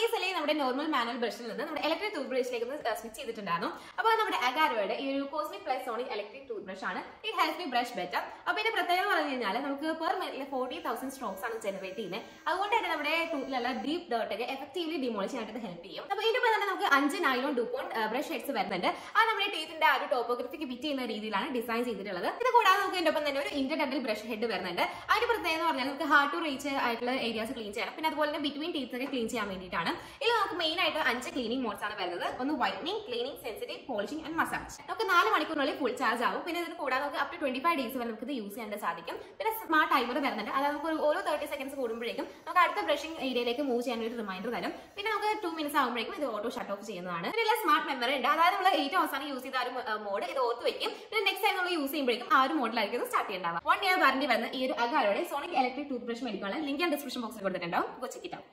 Previously നമ്മുടെ normal manual ബ്രഷിൽ നിന്ന് നമ്മുടെ ഇലക്ട്രിക് ടൂത്ത് ബ്രഷിലേക്ക് സ്വിച്ച് ചെയ്തിട്ടുണ്ടായിരുന്നു. അപ്പോൾ നമ്മുടെ അഗാരോയുടെ ഈ ഒരു cosmic plus sonic electric tooth brush ആണ്. It helps me brush better. അപ്പോൾ ഇതിന്റെ പ്രത്യേകത പറഞ്ഞു കഴിഞ്ഞാൽ നമുക്ക് പെർ മിനിറ്റിൽ 40,000 സ്ട്രോക്സ് ആണ് ജനറേറ്റ് ചെയ്യുന്നത്. അതുകൊണ്ട് തന്നെ നമ്മുടെ ടൂത്തിലുള്ള ഡീപ് ഡേർട്ടൊക്കെ എഫക്റ്റീവ്ലി ഡിമോളിഷ് ചെയ്യാനായിട്ട് ഹെൽപ്പ് ചെയ്യും. അപ്പോൾ ഇതിന്റെ തന്നെ നമുക്ക് 5 നൈലോൺ ഡൂപോൺ ബ്രഷ് ഹെഡ്സ് വരുന്നുണ്ട്. അത് നമ്മുടെ ടീത്തിന്റെ ആ ഒരു ടോപ്പോഗ്രഫിക്ക് ഫിറ്റ് ചെയ്യുന്ന രീതിയിലാണ് ഡിസൈൻ ചെയ്തിട്ടുള്ളത്. ഇത് കൂടാതെ നമുക്ക് ഇതിന്റെ ഒപ്പം തന്നെ ഒരു ഇന്റർഡെന്റൽ ബ്രഷ് ഹെഡ് വരുന്നുണ്ട്. അതിന്റെ പ്രത്യേകത എന്ന് പറഞ്ഞാൽ നമുക്ക് ഹാർഡ് ടു റീച്ച് ആയിട്ടുള്ള ഏരിയാസ് ക്ലീൻ ചെയ്യണം. പിന്നെ അതുപോലെ തന്നെ ബിറ്റ്വീൻ ടീത്ത് ഒക്കെ ക്ലീൻ ചെയ്യാൻ വേണ്ടിയിട്ടാണ്. ഇതിൽ നമുക്ക് മെയിൻ ആയിട്ട് 5 ക്ലീനിങ് മോഡ്സ് ആണ് വരുന്നത്. ഒന്ന് whitening, cleaning, sensitive, polishing and massage. നമുക്ക് 4 മണിക്കൂറിനുള്ളിൽ ഫുൾ ചാർജ് ആവും. പിന്നെ ഇതിന് കൂടാതെ നമുക്ക് അപ് ടു 25 ഡേയ്സ് വരെ നമുക്ക് ഇത് യൂസ് ചെയ്യാൻ സാധിക്കും. പിന്നെ സ്മാർട്ട് ടൈമർ വരുന്നുണ്ട്. അതായത് നമുക്ക് ഓരോ 30 സെക്കൻഡ്സ് കൂടുമ്പോഴേക്കും നമുക്ക് അടുത്ത ബ്രഷിംഗ് ഏരിയയിലേക്ക് മൂവ് ചെയ്യാൻ ഒരു റിമൈൻഡർ തരും. പിന്നെ നമുക്ക് 2 മിനിറ്റ്സ് ആകുമ്പോഴേക്കും ഇത് ഓട്ടോ ഷട്ട് ഓഫ് ചെയ്യുന്നതാണ്. പിന്നെ സ്മാർട്ട് മെമ്മറി ഉണ്ട്. അതായത് നമ്മൾ 8 അവസാനം യൂസ് ചെയ്ത ഒരു മോഡ് ഇത് ഓർത്ത് വെക്കും. പിന്നെ നെക്സ്റ്റ് ടൈം നമ്മൾ യൂസ് ചെയ്യുമ്പോഴേക്കും ആ ഒരു മോഡിലായിരിക്കും സ്റ്റാർട്ട് ചെയ്യേണ്ടാവുക. 1 ഇയർ വാറന്റി വരുന്ന ഈ ഒരു അഗാരോയുടെ സോണിക് ഇലക്ട്രിക് ടൂത്ത് ബ്രഷ് മേടിക്കാനുള്ള ലിങ്ക് ഞാൻ ഡിസ്ക്രിപ്ഷൻ ബോക്സിൽ കൊടുത്തിട്ടുണ്ടാവും. Check it out.